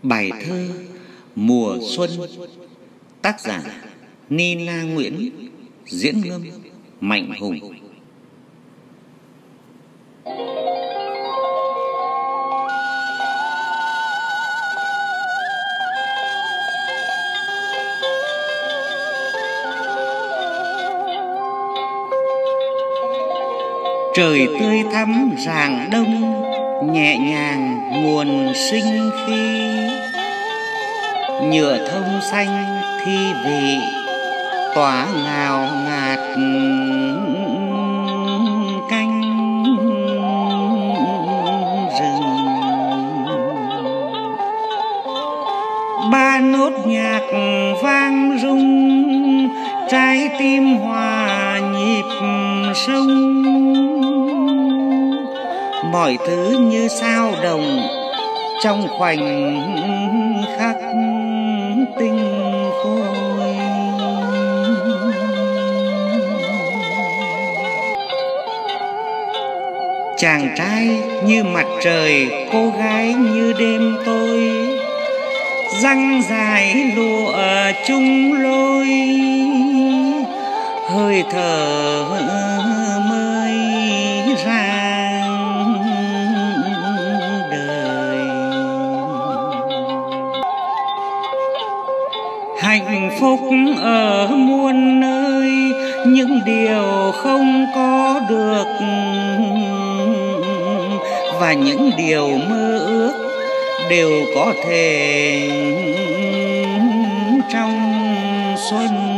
Bài thơ Mùa Xuân, tác giả Nina Nguyễn, diễn ngâm Mạnh Hùng. Trời tươi thắm rạng đông, nhẹ nhàng nguồn sinh khí, nhựa thông xanh thi vị tỏa ngào ngạt cánh rừng. Ba nốt nhạc vang rung, trái tim hòa nhịp sông. Mọi thứ như sao đồng trong khoảnh khắc tinh khôi. Chàng trai như mặt trời, cô gái như đêm tối, răng dài lụa chung lối, hơi thở mới ra đời. Hạnh phúc ở muôn nơi, những điều không có được và những điều mơ ước đều có thể trong xuân.